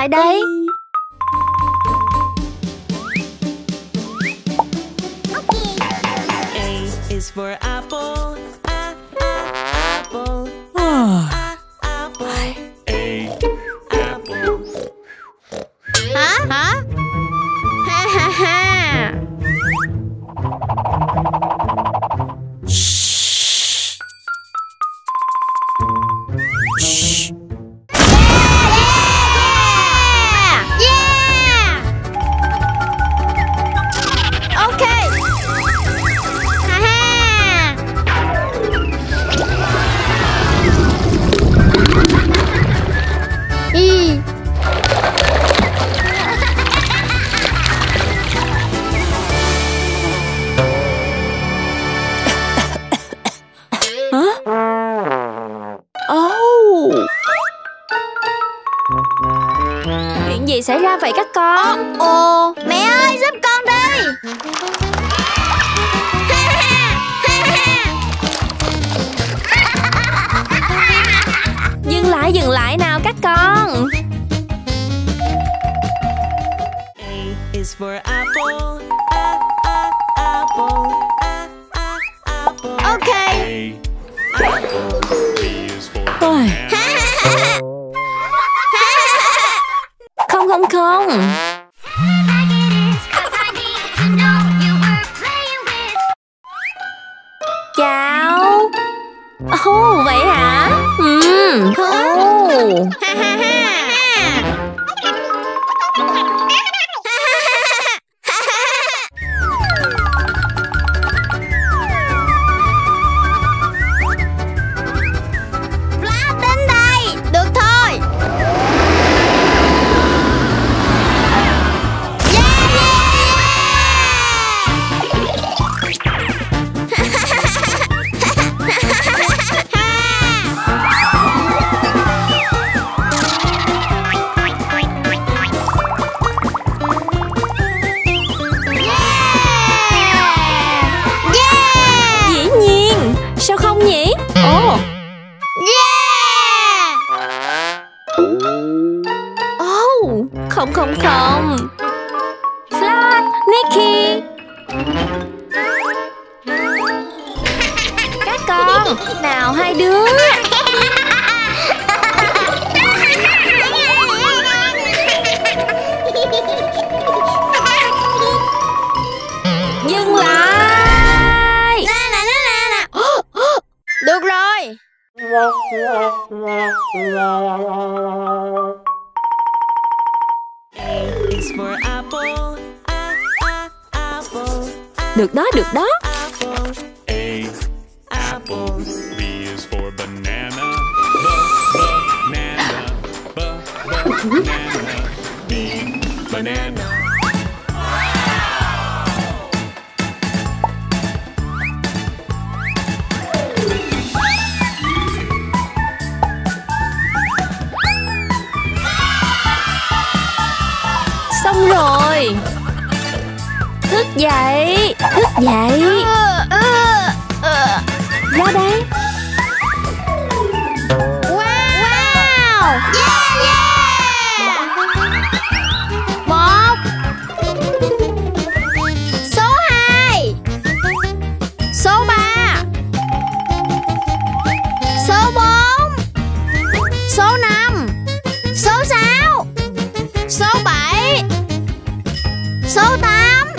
lại đây. A is for apple. Apple. Apple. A. Apple. Hả? Ha ha ha. Chuyện gì xảy ra vậy các con? Ồ, mẹ ơi giúp con đi. Dừng lại nào các con. A is for apple. Apple. Apple. Ok. A. Apple. B is for banana. Không. Chào. Ồ, vậy hả? Flash đến đây. Được thôi. Dĩ nhiên. Sao không nhỉ? Ồ. Không. Flash, Nikki. Các con, nào hai đứa. Dừng lại. Được rồi. A is for apple. Apple. Được đó. Apple. A. Apple. B is for banana. Banana. Banana. B. Banana. Xong rồi. Thức dậy. Ra đây. Wow. Một. Số 2. Số 3. Số 4. Số 5. Số 6. Số 7. Số 8.